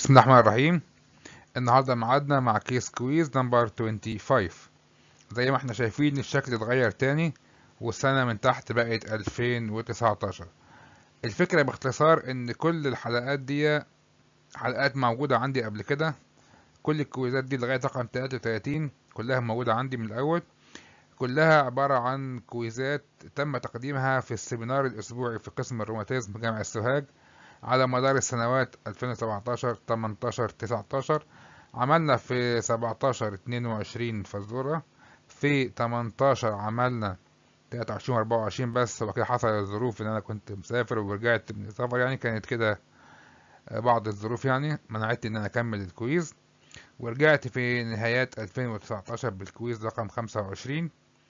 بسم الله الرحمن الرحيم. النهارده ميعادنا مع كيس كويز نمبر 25. زي ما احنا شايفين الشكل اتغير تاني والسنة من تحت بقت 2019. الفكرة باختصار ان كل الحلقات دي حلقات موجودة عندي قبل كده. كل الكويزات دي لغاية رقم 33 كلها موجودة عندي من الأول. كلها عبارة عن كويزات تم تقديمها في السيمينار الأسبوعي في قسم الروماتيزم بجامعة السوهاج على مدار السنوات 2017 18 19. عملنا في 17 22 فزورة، في 18 عملنا 23 24 بس، وكده حصل الظروف ان انا كنت مسافر ورجعت من السفر، يعني كانت كده بعض الظروف يعني منعتني ان انا اكمل الكويز، ورجعت في نهايات 2019 بالكويز رقم 25.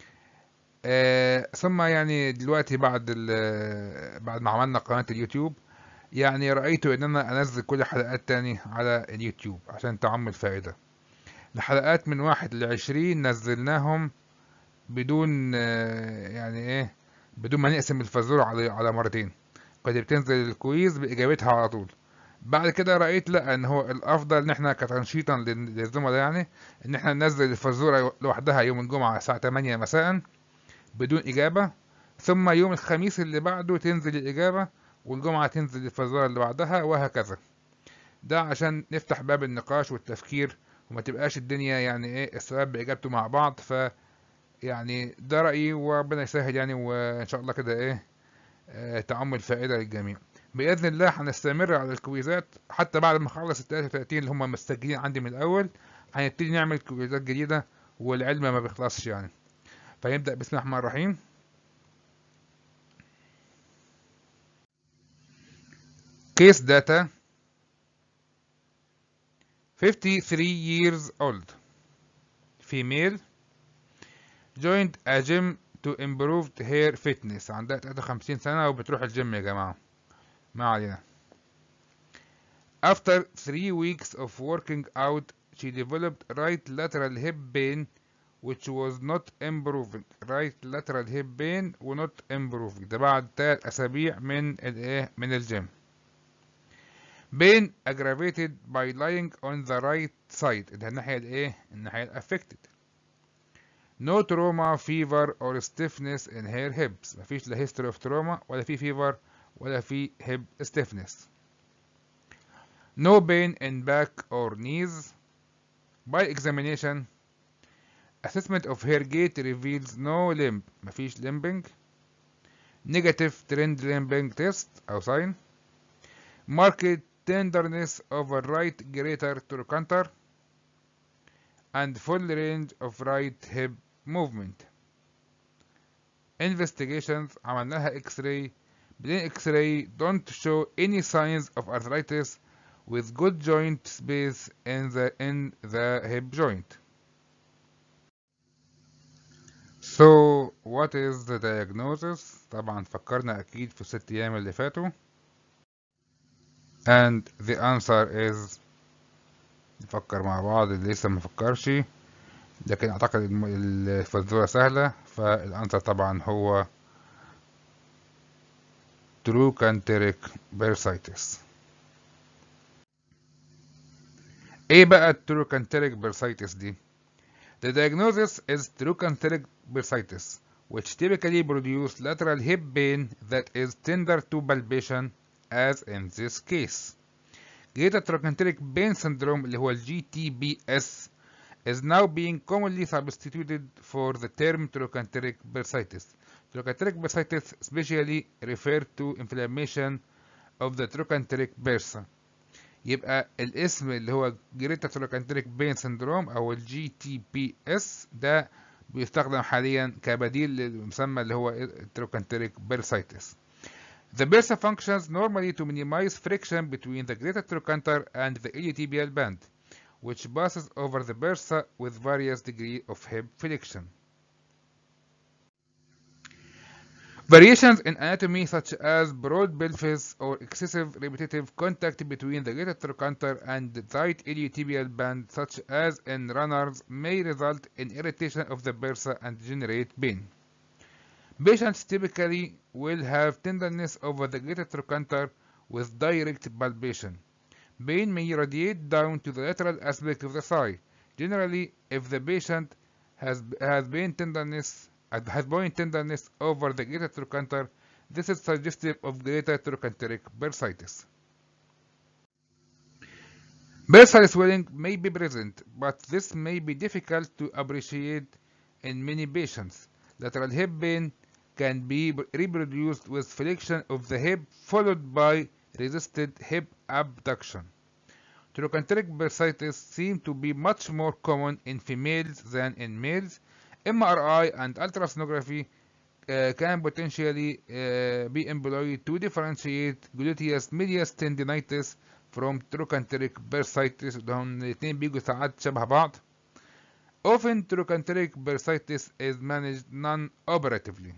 ثم يعني دلوقتي بعد ما عملنا قناة اليوتيوب، يعني رأيت ان انا انزل كل الحلقات تاني على اليوتيوب عشان تعم الفائدة. الحلقات من 1 ل20 نزلناهم بدون يعني ايه، بدون ما نقسم الفزورة على مرتين. كنت بتنزل الكويز بإجابتها على طول. بعد كده رأيت لا، ان هو الافضل ان احنا كتنشيطا للزملاء، يعني ان احنا ننزل الفزورة لوحدها يوم الجمعة الساعة 8 مساء بدون إجابة، ثم يوم الخميس اللي بعده تنزل الإجابة، والجمعة تنزل الفزورة اللي بعدها، وهكذا. ده عشان نفتح باب النقاش والتفكير، وما تبقاش الدنيا يعني ايه السؤال بإجابته مع بعض. يعني ده رأيي، وربنا يسهل يعني، وإن شاء الله كده ايه تعم الفائدة للجميع. بإذن الله هنستمر على الكويزات حتى بعد ما نخلص ال 33 اللي هم مستجدين عندي من الأول. هنبتدي نعمل كويزات جديدة، والعلم ما بيخلصش يعني. فنبدأ بسم الله الرحمن الرحيم. Case data: 53 years old, female, joined a gym to improve her fitness. عندها 53 سنة وبتروح الجيم يا جماعة، ما علينا. After 3 weeks of working out, she developed right lateral hip pain which was not improving. right lateral hip pain و not improving ده بعد 3 أسابيع من الجيم. Pain aggravated by lying on the right side. ده الناحية affected. No trauma, fever or stiffness in her hips. مفيش لا history of trauma ولا في fever ولا في hip stiffness. No pain in back or knees. By examination, assessment of her gait reveals no limp. مفيش limping. Negative trend limping test أو sign. Marked tenderness over right greater trochanter and full range of right hip movement. Investigations عملناها X-ray. Plain X-ray don't show any signs of arthritis with good joint space in the hip joint. So what is the diagnosis؟ طبعا فكرنا أكيد في ال6 أيام اللي فاتوا. And the answer is، نفكر مع بعض اللي لسه مفكرش، لكن أعتقد الفزورة سهلة، فالأنسر طبعا هو trochanteric bursitis. ايه بقى التروكانتريك bursitis دي؟ The diagnosis is trochanteric bursitis, which typically produce lateral hip pain that is tender to palpation, as in this case. Greater trochanteric pain syndrome اللي هو ال GTPS is now being commonly substituted for the term trochanteric bursitis. Trochanteric bursitis especially refer to inflammation of the trochanteric bursa. يبقى الاسم اللي هو جريتا تروكانتريك بين سندروم او الجي تي بي اس ده بيستخدم حاليا كبديل للمسمى اللي هو تروكانتريك بيرسايتس. The bursa functions normally to minimize friction between the greater trochanter and the iliotibial band, which passes over the bursa with various degree of hip flexion. Variations in anatomy such as broad pelvis or excessive repetitive contact between the greater trochanter and the tight iliotibial band, such as in runners, may result in irritation of the bursa and generate pain. Patients typically will have tenderness over the greater trochanter with direct palpation. Pain may radiate down to the lateral aspect of the thigh. Generally, if the patient has bone tenderness over the greater trochanter, this is suggestive of greater trochanteric bursitis. Bursal swelling may be present, but this may be difficult to appreciate in many patients. Lateral hip pain can be reproduced with flexion of the hip followed by resisted hip abduction. Trochanteric bursitis seem to be much more common in females than in males. MRI and ultrasonography can potentially be employed to differentiate gluteus medius tendinitis from trochanteric bursitis. دول الاثنين بيجوا ساعات شبه بعض. Often trochanteric bursitis is managed non-operatively.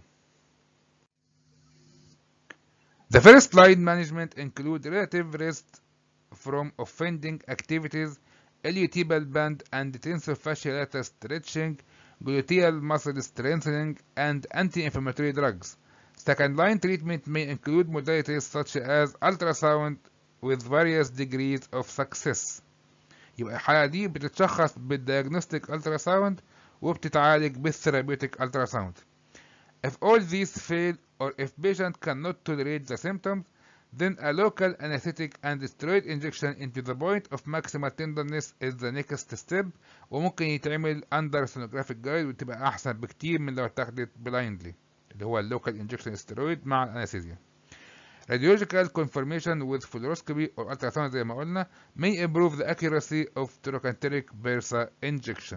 The first line management include relative rest from offending activities, iliotibial band and tensor stretching, gluteal muscle strengthening, and anti-inflammatory drugs. Second line treatment may include modalities such as ultrasound with various degrees of success. يبقى الحالة دي بتتشخص بالdiagnostic ultrasound وبتتعالج بالtherapeutic ultrasound. If all these fail or if patient cannot tolerate the symptoms, then a local anesthetic and steroid injection into the point of maximal tenderness is the next step وممكن يتعمل under sonographic guide وتبقى أحسن بكتير من لو اتاخدت blindly اللي هو اللوكال injection steroid مع الانستيزيا. Radiological confirmation with fluoroscopy or ultrasound زي ما قلنا may improve the accuracy of trochanteric bursa injection.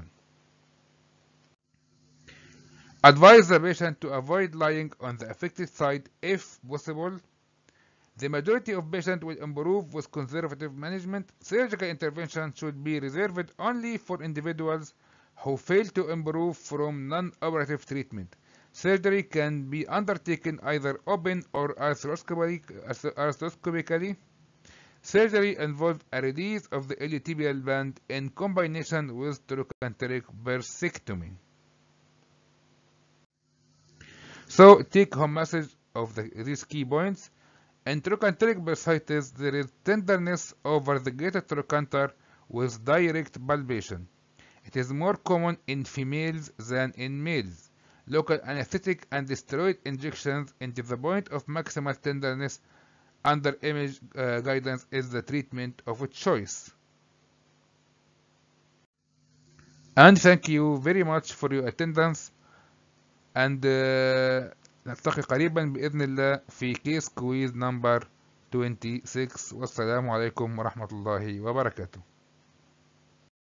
Advise the patient to avoid lying on the affected side if possible. The majority of patients will improve with conservative management. Surgical intervention should be reserved only for individuals who fail to improve from non-operative treatment. Surgery can be undertaken either open or arthroscopically. Surgery involves a release of the iliotibial band in combination with trochanteric bursectomy. So, take-home message of these key points. In trochanteric bursitis, there is tenderness over the greater trochanter with direct palpation. It is more common in females than in males. Local anesthetic and steroid injections into the point of maximal tenderness under image guidance is the treatment of choice. And thank you very much for your attendance. And نلتقي قريبا بإذن الله في كيس كويز نمبر 26 والسلام عليكم ورحمة الله وبركاته.